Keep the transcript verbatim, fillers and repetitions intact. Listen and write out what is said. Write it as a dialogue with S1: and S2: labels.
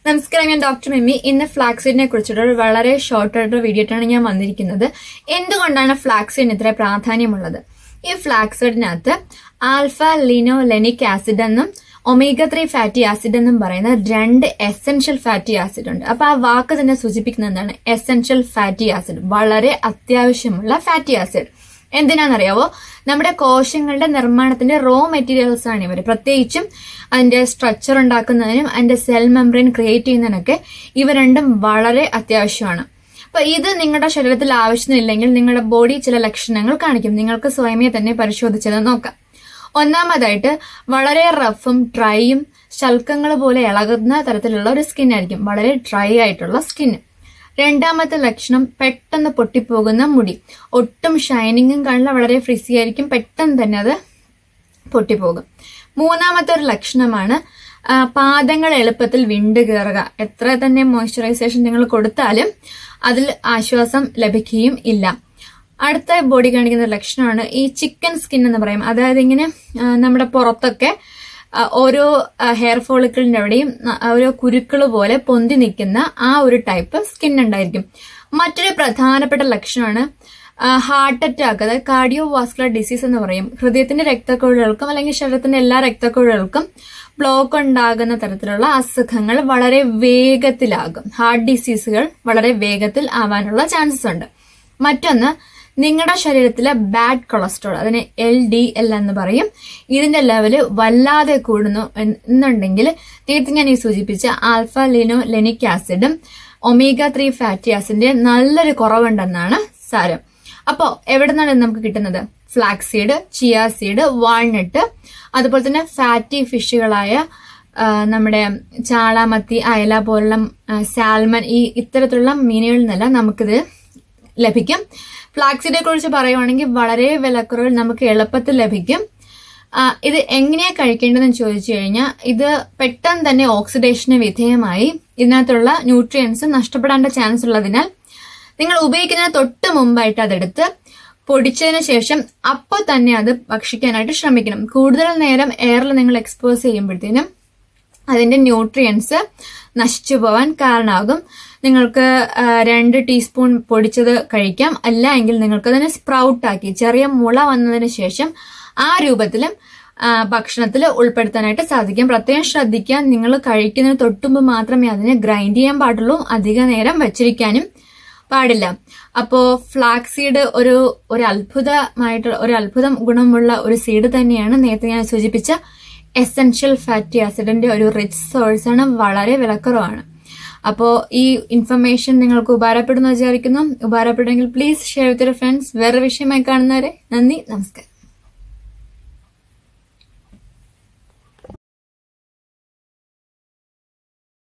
S1: നമസ്കാരം, ഞാൻ ഡോക്ടർ മിമ്മി. ഇന്ന് ഫ്ലാക്സീഡിനെ കുറിച്ചിട്ട് ഒരു വളരെ ഷോർട്ട് ആയിട്ടുള്ള വീഡിയോ ആയിട്ടാണ് ഞാൻ വന്നിരിക്കുന്നത്. എന്തുകൊണ്ടാണ് ഫ്ലാക്സീഡിന് ഇത്ര പ്രാധാന്യമുള്ളത്? ഈ ഫ്ലാക്സീഡിനകത്ത് ആൽഫ ലിനോലെനിക് ആസിഡ് എന്നും ഒമേഗ ത്രീ ഫാറ്റി ആസിഡ് എന്നും പറയുന്ന രണ്ട് എസെൻഷ്യൽ ഫാറ്റി ആസിഡ് ഉണ്ട്. അപ്പൊ ആ വാക്ക് തന്നെ സൂചിപ്പിക്കുന്നത് എന്താണ്? എസെൻഷ്യൽ ഫാറ്റി ആസിഡ്, വളരെ അത്യാവശ്യമുള്ള ഫാറ്റി ആസിഡ്. എന്തിനാണെന്നറിയാവോ? നമ്മുടെ കോശങ്ങളുടെ നിർമ്മാണത്തിന്റെ റോ മെറ്റീരിയൽസ് ആണ് ഇവർ. പ്രത്യേകിച്ചും അതിന്റെ സ്ട്രക്ചർ ഉണ്ടാക്കുന്നതിനും അതിന്റെ സെൽ മെംബ്രെയിൻ ക്രിയേറ്റ് ചെയ്യുന്നതിനൊക്കെ ഇവ രണ്ടും വളരെ അത്യാവശ്യമാണ്. അപ്പൊ ഇത് നിങ്ങളുടെ ശരീരത്തിൽ ആവശ്യമില്ലെങ്കിൽ നിങ്ങളുടെ ബോഡി ചില ലക്ഷണങ്ങൾ കാണിക്കും. നിങ്ങൾക്ക് സ്വയമേ തന്നെ പരിശോധിച്ചത് നോക്കാം. ഒന്നാമതായിട്ട് വളരെ റഫും ഡ്രൈയും ശൽക്കങ്ങൾ പോലെ ഇളകുന്ന തരത്തിലുള്ള ഒരു സ്കിൻ ആയിരിക്കും, വളരെ ഡ്രൈ ആയിട്ടുള്ള സ്കിൻ. രണ്ടാമത്തെ ലക്ഷണം പെട്ടെന്ന് പൊട്ടിപ്പോകുന്ന മുടി, ഒട്ടും ഷൈനിങ്ങും കാണില്ല, വളരെ ഫ്രിസി ആയിരിക്കും, പെട്ടെന്ന് തന്നെ അത് പൊട്ടിപ്പോകും. മൂന്നാമത്തെ ഒരു ലക്ഷണമാണ് പാദങ്ങൾ എളുപ്പത്തിൽ വിണ്ടു കയറുക. എത്ര തന്നെ മോയ്സ്ചറൈസേഷൻ നിങ്ങൾ കൊടുത്താലും അതിൽ ആശ്വാസം ലഭിക്കുകയും ഇല്ല. അടുത്ത ബോഡി കാണിക്കുന്ന ലക്ഷണമാണ് ഈ ചിക്കൻ സ്കിൻ എന്ന് പറയും. അതായത് ഇങ്ങനെ നമ്മുടെ പുറത്തൊക്കെ ഓരോ ഹെയർ ഫോളിക്കിളിന്റെ അവിടെയും ഓരോ കുരുക്കള് പോലെ പൊന്തി നിൽക്കുന്ന ആ ഒരു ടൈപ്പ് സ്കിൻ ഉണ്ടായിരിക്കും. മറ്റൊരു പ്രധാനപ്പെട്ട ലക്ഷണമാണ് ഹാർട്ട് അറ്റാക്ക്, അതായത് കാർഡിയോ വാസ്കുലർ ഡിസീസ് എന്ന് പറയും. ഹൃദയത്തിന്റെ രക്തക്കുഴലുകൾക്കും അല്ലെങ്കിൽ ശരീരത്തിന്റെ എല്ലാ രക്തക്കുഴലുകൾക്കും ബ്ലോക്ക് ഉണ്ടാകുന്ന തരത്തിലുള്ള അസുഖങ്ങൾ വളരെ വേഗത്തിലാകും. ഹാർട്ട് ഡിസീസുകൾ വളരെ വേഗത്തിൽ ആവാനുള്ള ചാൻസസ് ഉണ്ട്. മറ്റൊന്ന്, നിങ്ങളുടെ ശരീരത്തിലെ ബാഡ് കൊളസ്ട്രോൾ, അതിന് എൽ ഡി എൽ എന്ന് പറയും, ഇതിന്റെ ലെവല് വല്ലാതെ കൂടുന്നു എന്നുണ്ടെങ്കിൽ നേരത്തെ ഞാൻ ഈ സൂചിപ്പിച്ച ആൽഫ ലിനോലെനിക് ആസിഡും ഒമേഗ ത്രീ ഫാറ്റി ആസിഡിന്റെ നല്ലൊരു കുറവുണ്ടെന്നാണ് സാരം. അപ്പോ എവിടെ നിന്നാണ് നമുക്ക് കിട്ടുന്നത്? ഫ്ലാക്സീഡ്, ചിയ സീഡ്, വാൾനട്ട്, അതുപോലെ തന്നെ ഫാറ്റി ഫിഷുകളായ നമ്മുടെ ചാളമത്തി, അയല പോലുള്ള സാൽമൺ, ഈ ഇത്തരത്തിലുള്ള മീനുകളിൽ നിന്നെല്ലാം നമുക്കിത് ലഭിക്കും. ഫ്ലാക്സീഡിനെ കുറിച്ച് പറയുവാണെങ്കിൽ വളരെ വിലക്കുറവിൽ നമുക്ക് എളുപ്പത്തിൽ ലഭിക്കും. ഇത് എങ്ങനെയാ കഴിക്കേണ്ടതെന്ന് ചോദിച്ചു കഴിഞ്ഞാൽ ഇത് പെട്ടെന്ന് തന്നെ ഓക്സിഡേഷന് വിധേയമായി ഇതിനകത്തുള്ള ന്യൂട്രിയൻസ് നഷ്ടപ്പെടാനുള്ള ചാൻസ് ഉള്ളതിനാൽ നിങ്ങൾ ഉപയോഗിക്കുന്നതിന് തൊട്ട് മുമ്പായിട്ട് അതെടുത്ത് പൊടിച്ചതിന് ശേഷം അപ്പോൾ തന്നെ അത് ഭക്ഷിക്കാനായിട്ട് ശ്രമിക്കണം. കൂടുതൽ നേരം എയറിൽ നിങ്ങൾ എക്സ്പോസ് ചെയ്യുമ്പോഴത്തേനും അതിന്റെ ന്യൂട്രിയൻസ് നശിച്ചു പോവാൻ കാരണമാകും. നിങ്ങൾക്ക് രണ്ട് ടീസ്പൂൺ പൊടിച്ചത് കഴിക്കാം, അല്ല എങ്കിൽ നിങ്ങൾക്ക് അതിനെ സ്പ്രൗട്ട് ആക്കി ചെറിയ മുള വന്നതിന് ശേഷം ആ രൂപത്തിലും ഭക്ഷണത്തിൽ ഉൾപ്പെടുത്താനായിട്ട് സാധിക്കും. പ്രത്യേകം ശ്രദ്ധിക്കുക, നിങ്ങൾ കഴിക്കുന്നതിന് തൊട്ടുമ്പ് മാത്രമേ അതിനെ ഗ്രൈൻഡ് ചെയ്യാൻ പാടുള്ളൂ, അധിക നേരം വെച്ചിരിക്കാനും പാടില്ല. അപ്പോ ഫ്ലാക്സീഡ് ഒരു ഒരു അത്ഭുതമായിട്ടുള്ള ഒരു അത്ഭുതം ഗുണമുള്ള ഒരു സീഡ് തന്നെയാണ്. നേരത്തെ ഞാൻ സൂചിപ്പിച്ച എസെൻഷ്യൽ ഫാറ്റി ആസിഡിന്റെ ഒരു റിച്ച് സോഴ്സ് ആണ്, വളരെ വിലക്കുറവാണ്. അപ്പോ ഈ ഇൻഫർമേഷൻ നിങ്ങൾക്ക് ഉപകാരപ്പെടുന്നു വിചാരിക്കുന്നു. ഉപകാരപ്പെടുമെങ്കിൽ please share with your friends. വേറെ വിഷയമായി കാണുന്നവരെ നന്ദി, നമസ്കാരം.